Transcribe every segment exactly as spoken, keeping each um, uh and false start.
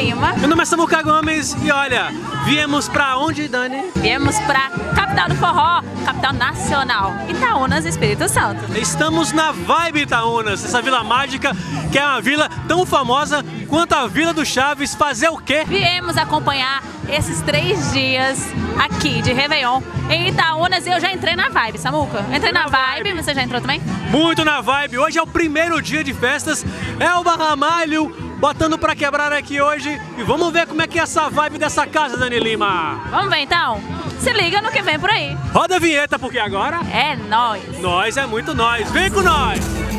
Lima. Meu nome é Samuca Gomes e olha, viemos pra onde, Dani? Viemos pra capital do forró, capital nacional, Itaúnas, Espírito Santo. Estamos na Vibe Itaúnas, essa vila mágica que é uma vila tão famosa quanto a Vila do Chaves. Fazer o quê? Viemos acompanhar esses três dias aqui de Réveillon em Itaúnas e eu já entrei na vibe, Samuca. Entrei na, na vibe. vibe, você já entrou também? Muito na vibe. Hoje é o primeiro dia de festas, Elba Ramalho botando pra quebrar aqui hoje e vamos ver como é que é essa vibe dessa casa, Dani Lima. Vamos ver então? Se liga no que vem por aí. Roda a vinheta porque agora é nós. Nós é muito nós. Vem com nós.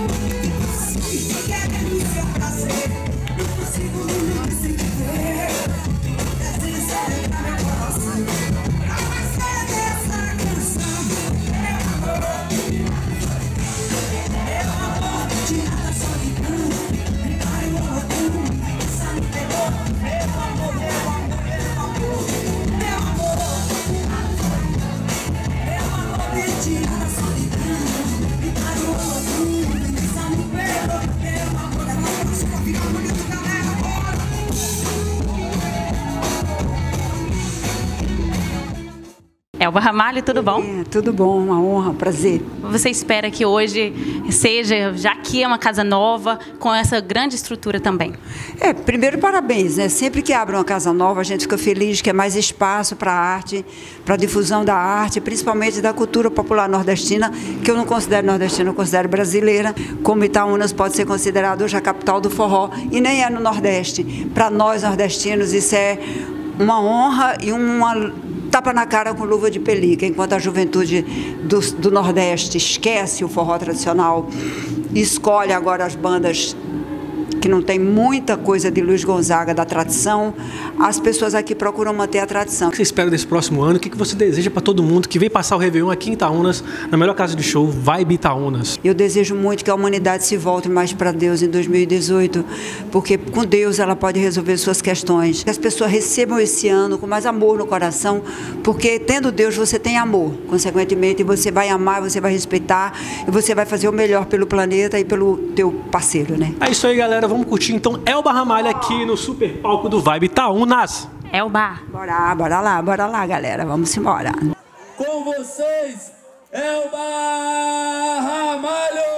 Elba Ramalho, tudo bom? É, tudo bom, uma honra, um prazer. Você espera que hoje seja, já que é uma casa nova, com essa grande estrutura também? É, primeiro parabéns, né? Sempre que abre uma casa nova, a gente fica feliz que é mais espaço para a arte, para a difusão da arte, principalmente da cultura popular nordestina, que eu não considero nordestina, eu considero brasileira, como Itaúnas pode ser considerado hoje a capital do forró, e nem é no Nordeste. Para nós nordestinos isso é uma honra e uma tapa na cara com luva de pelica, enquanto a juventude do, do Nordeste esquece o forró tradicional e escolhe agora as bandas que não tem muita coisa de Luiz Gonzaga, da tradição, as pessoas aqui procuram manter a tradição. O que você espera desse próximo ano? O que você deseja para todo mundo que vem passar o Réveillon aqui em Itaúnas, na melhor casa de show, Vibe Itaúnas? Eu desejo muito que a humanidade se volte mais para Deus em dois mil e dezoito, porque com Deus ela pode resolver suas questões. Que as pessoas recebam esse ano com mais amor no coração, porque tendo Deus você tem amor, consequentemente você vai amar, você vai respeitar e você vai fazer o melhor pelo planeta e pelo teu parceiro, né? É isso aí, galera. Vamos curtir então Elba Ramalho aqui no super palco do Vibe Itaúnas. Elba. Bora, bora lá, bora lá, galera. Vamos embora. Com vocês, Elba Ramalho!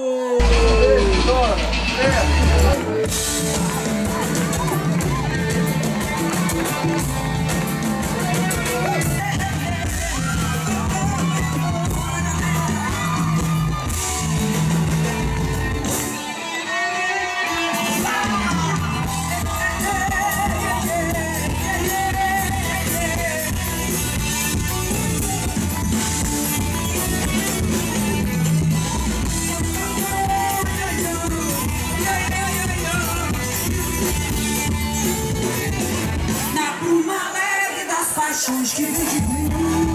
Paixões que vem de mim,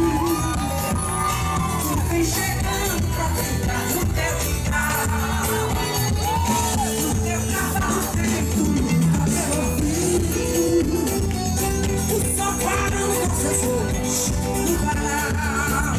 vem chegando pra ficar no teu quintal, no teu cavalo feito nunca me ouvi, o sofá não com seus olhos no varal.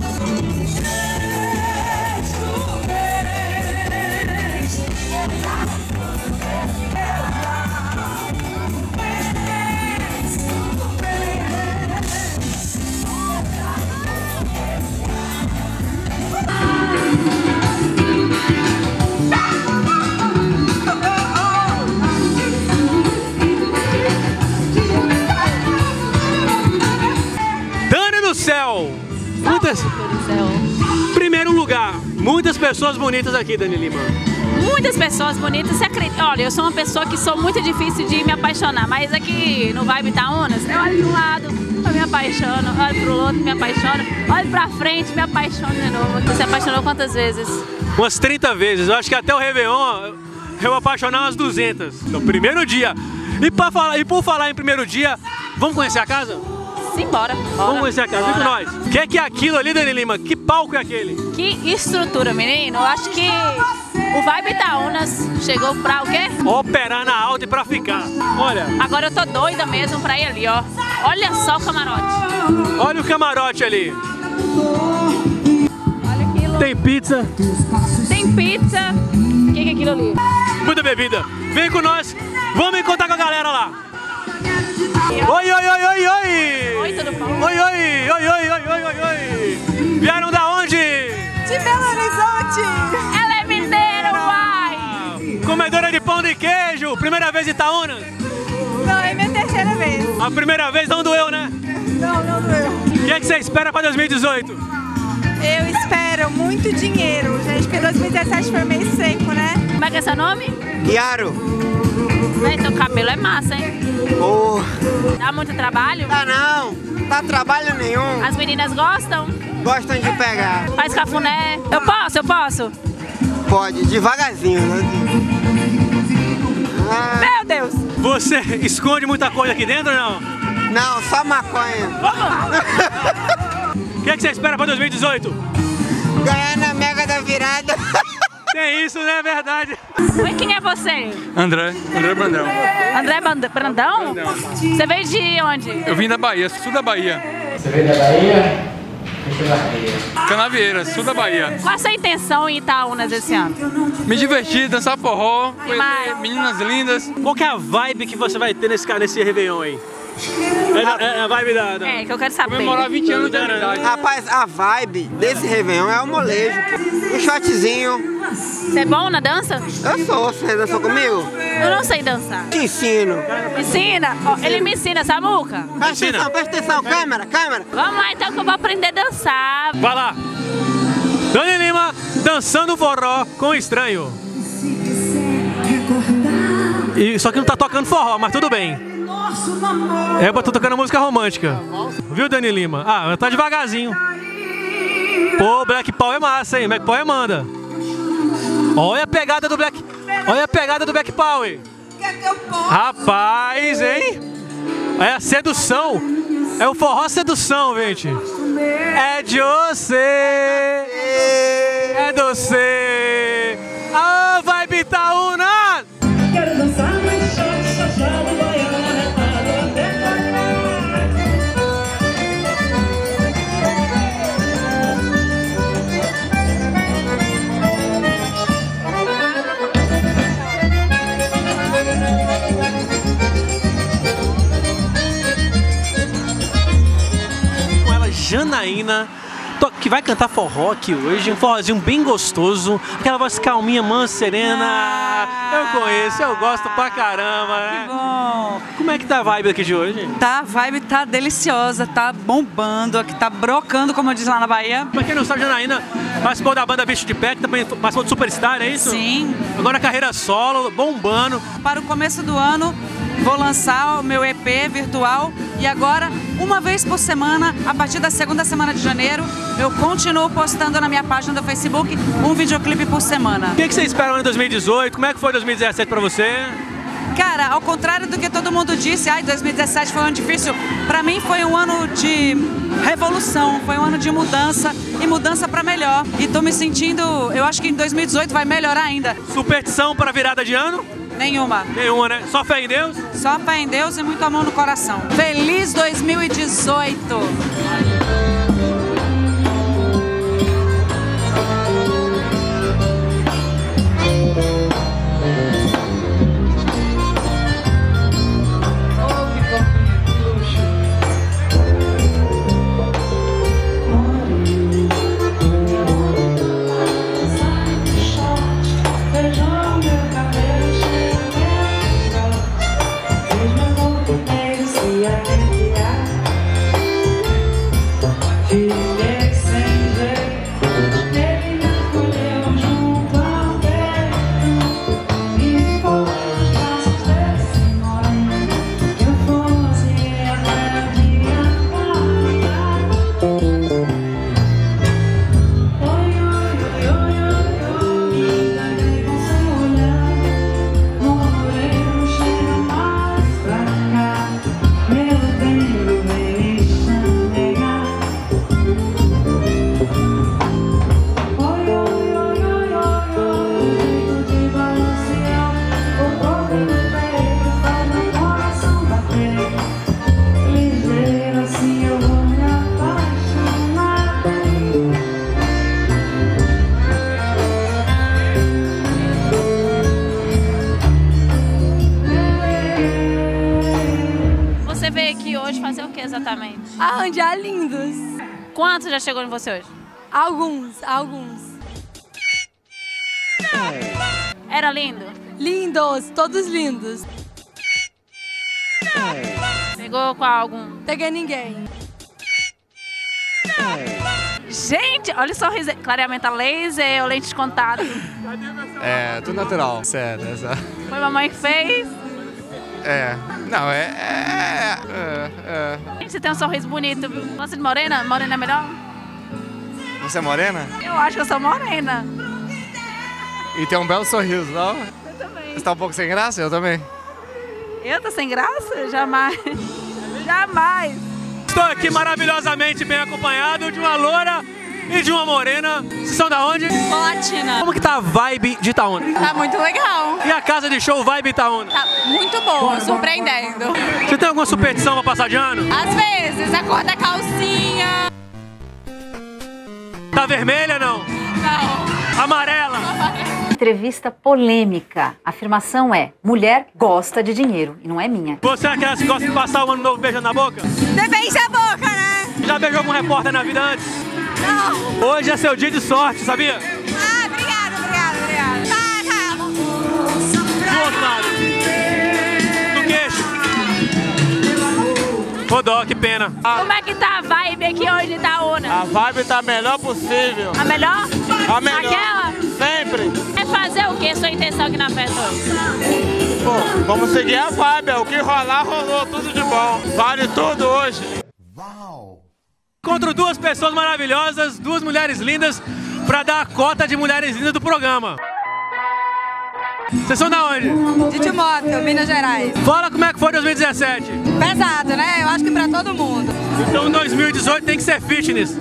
Céu! Muitas... Primeiro lugar, muitas pessoas bonitas aqui, Dani Lima. Muitas pessoas bonitas, você acredita? Olha, eu sou uma pessoa que sou muito difícil de me apaixonar, mas aqui no Vibe Itaúnas, eu olho de um lado, eu me apaixono, olho pro outro, me apaixono, olho pra frente, me apaixono de novo. Você se apaixonou quantas vezes? Umas trinta vezes, eu acho que até o Réveillon eu vou apaixonar umas duzentas. No primeiro dia. E, pra falar, e por falar em primeiro dia, vamos conhecer a casa? Simbora. Vamos conhecer a casa, vem com nós. O que é que é aquilo ali, Dani Lima? Que palco é aquele? Que estrutura, menino. Eu acho que o Vibe Itaúnas chegou pra o quê? Operar na alta e pra ficar. Olha. Agora eu tô doida mesmo pra ir ali, ó. Olha só o camarote. Olha o camarote ali. Olha aquilo. Tem pizza. Tem pizza. O que é aquilo ali? Muita bebida. Vem com nós. Vamos encontrar com a galera lá. Oi, oi, oi, oi, oi! Oi, tudo bom? Oi, oi, oi, oi, oi, oi, oi, oi! Vieram da onde? De Belo Horizonte! Ela é mineira, uai! Comedora de pão de queijo! Primeira vez em Itaúna? Não, é minha terceira vez. A primeira vez não doeu, né? Não, não doeu. O que é que você espera para dois mil e dezoito? Eu espero muito dinheiro, gente, porque dois mil e dezessete foi meio seco, né? Como é que é seu nome? Yaro. Véi, seu cabelo é massa, hein? Oh. Dá muito trabalho? Tá não, tá trabalho nenhum. As meninas gostam? Gostam de pegar. Faz cafuné? Eu posso, eu posso? Pode, devagarzinho, né? Ah, Meu Deus! Você esconde muita coisa aqui dentro ou não? não, só maconha. O que é que você espera para dois mil e dezoito? Ganhar na mega da virada. Tem isso, né? É verdade. Oi, quem é você? André, André Brandão. André Band- Brandão? Você veio de onde? Eu vim da Bahia, sul da Bahia. Você veio da Bahia? Eu sou da Bahia. Canavieira, sul da Bahia. Qual a sua intenção em Itaúnas esse ano? Me diverti, dançar forró, E mais? conhecer meninas lindas. Qual que é a vibe que você vai ter nesse, nesse Réveillon aí? É, é a vibe da... da... É, que eu quero saber. Comemorar vinte anos de amizade. Rapaz, a vibe desse Réveillon é o molejo. Um shotzinho. Você é bom na dança? Eu sou, você dançou comigo? Eu não sei dançar. Te ensino. Me ensina? Ó, ele me ensina, Samuca? Presta Ensina. atenção, presta atenção. Câmera, câmera. Vamos lá então que eu vou aprender a dançar. Vai lá. Dani Lima dançando forró com o estranho. E, só que não tá tocando forró, mas tudo bem. É, eu tô tocando música romântica. Viu, Dani Lima? Ah, tá devagarzinho. Pô, Black Paul é massa, hein? Black Paul é manda. Olha a pegada do Black... Olha a pegada do Black Paul, hein? Rapaz, hein? É a sedução. É o forró sedução, gente. É de você. É de você. Ah, vai Itaúna! Quero dançar mais shot, chachado, baiana, retada, até Com ela, Janaína, to- que vai cantar forró aqui hoje, um forrozinho bem gostoso, aquela voz calminha, mansa, serena. Eu conheço, eu gosto pra caramba, né? Bom, Como é que tá a vibe aqui de hoje? tá, a vibe tá deliciosa, tá bombando, aqui tá brocando, como eu disse lá na Bahia. Pra quem não sabe, Janaína participou da banda Bicho de Pé, que também participou do Superstar, é isso? Sim, Agora carreira solo, bombando. para o começo do ano vou lançar o meu E P virtual e agora, uma vez por semana, a partir da segunda semana de janeiro, eu continuo postando na minha página do Facebook um videoclipe por semana. O que, que você espera em dois mil e dezoito? Como é que foi dois mil e dezessete pra você? Cara, ao contrário do que todo mundo disse, ai, dois mil e dezessete foi um ano difícil, pra mim foi um ano de revolução, foi um ano de mudança e mudança pra melhor. E tô me sentindo, eu acho que em dois mil e dezoito vai melhorar ainda. Superstição para virada de ano? Nenhuma. Nenhuma, né? Só fé em Deus? Só fé em Deus e muito amor no coração. Feliz dois mil e dezoito! exatamente? Aonde há lindos. Quantos já chegou em você hoje? Alguns, alguns. Era lindo? Lindos, todos lindos. Pegou com algum? Peguei ninguém. Gente, olha o sorriso. Clareamento a laser ou lente de contato? É, tudo natural. Sério, essa. Foi mamãe que fez? É. Não, é. É. é, é. Gente, você tem um sorriso bonito. Você de morena? Morena é melhor? Você é morena? Eu acho que eu sou morena. E tem um belo sorriso, não? Eu também. Você tá um pouco sem graça? Eu também. Eu tô sem graça? Jamais. Jamais. Estou aqui maravilhosamente bem acompanhado de uma loura e de uma morena. Vocês são da onde? Latina. Como que tá a vibe de Itaúna? Tá muito legal. E a casa de show Vibe Itaúna? Tá muito boa, surpreendendo. Você tem alguma superstição pra passar de ano? Às vezes, a cor da calcinha. Tá vermelha, não? Não. Amarela? Entrevista polêmica. A afirmação é: mulher gosta de dinheiro e não é minha. Você é aquela que gosta de passar o ano novo beijando na boca? Depende da boca, né? Já beijou algum repórter na vida antes? Não. Hoje é seu dia de sorte, sabia? Ah, obrigada, obrigada, obrigada. Tá, tá. Do outro lado. Do queixo. Rodó, que pena. Como é que tá a vibe aqui hoje de Itaúna? A vibe tá a melhor possível. A melhor? A melhor. Aquela? Sempre. É fazer o que? Sua intenção aqui na festa hoje? Pô, vamos seguir a vibe. O que rolar, rolou tudo de bom. Vale tudo hoje. Encontro duas pessoas maravilhosas, duas mulheres lindas, pra dar a cota de mulheres lindas do programa. Vocês são da onde? De Timóteo, Minas Gerais. Fala como é que foi dois mil e dezessete. Pesado, né? Eu acho que pra todo mundo. Então dois mil e dezoito tem que ser fitness.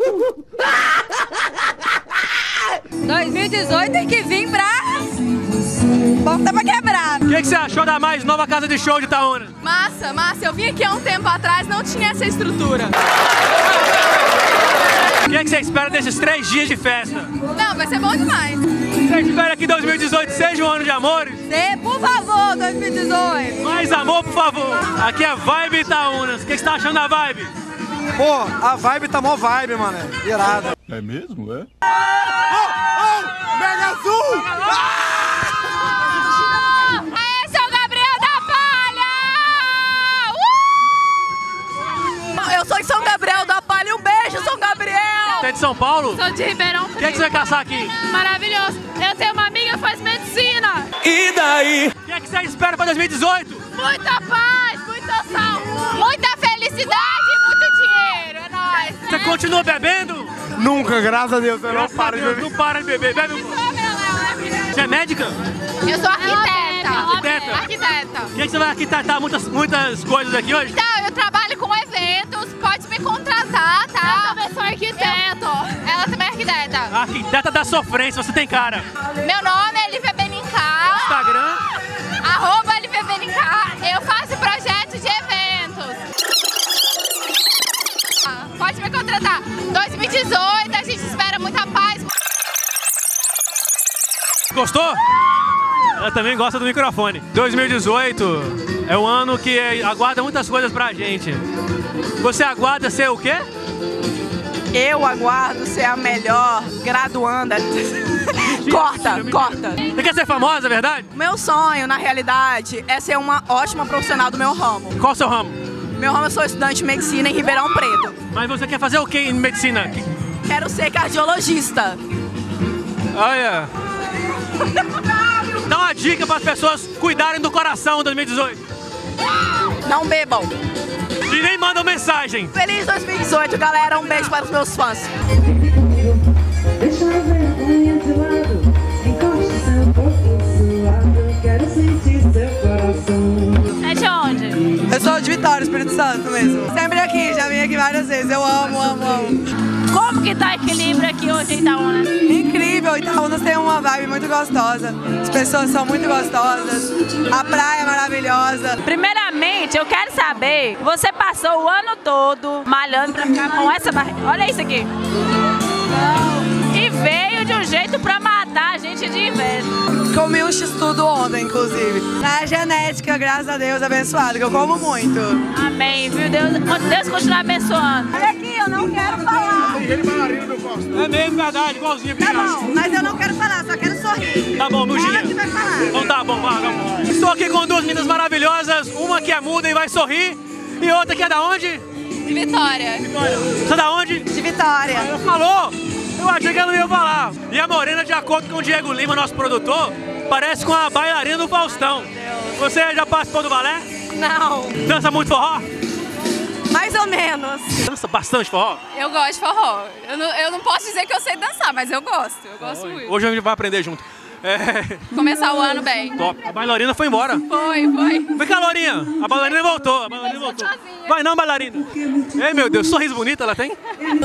dois mil e dezoito tem que vir pra... Bom, tá pra quebrar. O que, que você achou da mais nova casa de show de Itaúna? Massa, massa. Eu vim aqui há um tempo atrás, não tinha essa estrutura. O que, que você espera desses três dias de festa? Não, vai ser bom demais. Você espera que dois mil e dezoito seja um ano de amores? Sim, por favor, dois mil e dezoito. Mais amor, por favor. Aqui é Vibe Itaúna. O que, que você tá achando da vibe? Pô, a vibe tá mó vibe, mano. Irada. É mesmo, é? Oh, oh, Mega Azul! Ah! Esse é o Gabriel da Palha! Uh! Eu sou de São Gabriel da Palha. Um beijo, São Gabriel! Você é de São Paulo? Sou de Ribeirão Preto. O que, que você vai caçar aqui? Maravilhoso. Eu tenho uma amiga que faz medicina. E daí? O que, é que você espera pra dois mil e dezoito? Muita paz, muita saúde, muita felicidade e muito dinheiro. É nóis. Você continua bebendo? Nunca, graças a Deus. Eu não Graças a paro de Deus, beber. não para de beber. Bebe um pouco. Você é médica? Eu sou arquiteta. Arquiteta? Arquiteta. O que, que você vai arquitetar muitas, muitas coisas aqui hoje? Então, eu trabalho com eventos, pode me contratar, tá? Eu também sou arquiteto. Eu... Ela também é arquiteta. Arquiteta da sofrência, você tem cara. Meu nome é Lívia Benincar. Instagram? Arroba Lívia Benincar. Eu faço projetos de eventos. Pode me contratar. dois mil e dezoito, a gente espera muita paz. Gostou? Ela também gosta do microfone. dois mil e dezoito é um ano que aguarda muitas coisas pra gente. Você aguarda ser o quê? Eu aguardo ser a melhor graduanda. Corta, corta. Você quer ser famosa, é verdade? Meu sonho, na realidade, é ser uma ótima profissional do meu ramo. Qual o seu ramo? Meu ramo, eu sou estudante de medicina em Ribeirão Preto. Mas você quer fazer o que em medicina? Quero ser cardiologista. Olha. Dá uma dica para as pessoas cuidarem do coração em dois mil e dezoito. Não bebam. E nem mandam mensagem. Feliz dois mil e dezoito, galera. Um beijo para os meus fãs. Deixa a vergonha de lado, encoste seu corpo suado, quero sentir seu coração. É de onde? Eu sou de Vitória, Espírito Santo mesmo. Sempre aqui, já vim aqui várias vezes. Eu amo, amo, amo. Como que tá o equilíbrio aqui hoje em Itaúna? Incrível, Itaúna tem uma vibe muito gostosa. As pessoas são muito gostosas. A praia é maravilhosa. Primeiramente, eu quero saber, você passou o ano todo malhando pra ficar com essa barriga. Olha isso aqui. E veio de um jeito pra matar matar a gente de inveja. Comi um x-tudo ontem, inclusive. Na genética, graças a Deus, abençoado, que eu como muito. Amém, viu? Deus, Deus continua abençoando. Olha aqui, eu não quero falar. É mesmo, verdade, igualzinho. Tá bom, mas eu não quero falar, só quero sorrir. Tá bom, Milginha. Ela que vai falar. Então tá bom, vai, vamos. Estou aqui com duas meninas maravilhosas, uma que é muda e vai sorrir, e outra que é da onde? De Vitória. Vitória. Você é da onde? De Vitória. Ela falou! Eu achei que ela não ia falar. E a Morena, de acordo com o Diego Lima, nosso produtor, parece com a bailarina do Faustão. Você já participou do balé? Não. Dança muito forró? Mais ou menos. Dança bastante forró? Eu gosto de forró. Eu não, eu não posso dizer que eu sei dançar, mas eu gosto. Eu gosto muito. Hoje a gente vai aprender junto. É... Começar o ano bem. Top. A bailarina foi embora. Foi, foi. Vem cá, Lourinha. A bailarina voltou. A bailarina voltou. Vai não, bailarina. Ei, meu Deus, sorriso bonito ela tem?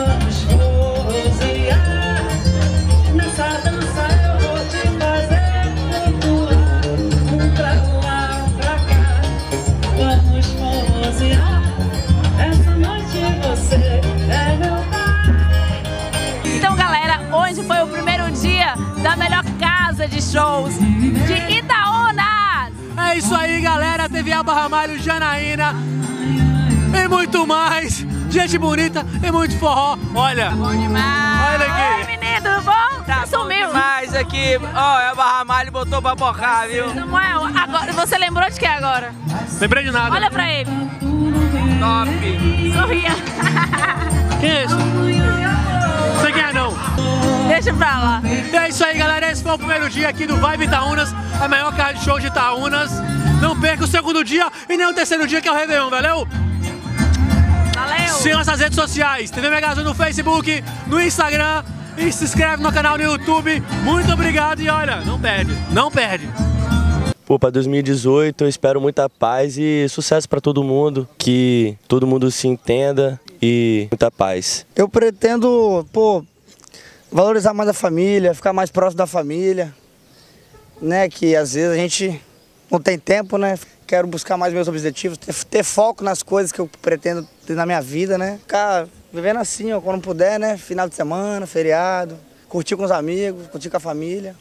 Nessa dança eu vou te fazer flutuar. Um pra lá, um pra cá. Vamos forrosear. Essa noite você é meu pai. Então, galera, hoje foi o primeiro dia da melhor casa de shows de Itaúnas. É isso aí, galera. T V Elba Ramalho, Janaína e muito mais. Gente bonita e muito forró. Olha. Bom demais. Olha aqui. Oi, menino, tudo bom? Tá Sumiu. Mas aqui, ó, Elba Ramalho botou pra bocar, viu? Samuel, agora, você lembrou de que agora? Lembrei de nada. Olha pra ele. Top. Sorria. Quem é esse? Você quem é não? Deixa pra lá. E é isso aí, galera. Esse foi o primeiro dia aqui do Vibe Itaúnas, a maior casa de show de Itaúnas. Não perca o segundo dia e nem o terceiro dia, que é o Réveillon, valeu? Valeu. Siga nossas redes sociais, T V Megazone no Facebook, no Instagram e se inscreve no canal no YouTube. Muito obrigado e olha, não perde, não perde. Pô, para dois mil e dezoito eu espero muita paz e sucesso para todo mundo, que todo mundo se entenda e muita paz. Eu pretendo, pô, valorizar mais a família, ficar mais próximo da família, né, que às vezes a gente não tem tempo, né? Quero buscar mais meus objetivos, ter, ter foco nas coisas que eu pretendo ter na minha vida, né? Ficar vivendo assim, ó, quando puder, né? Final de semana, feriado, curtir com os amigos, curtir com a família.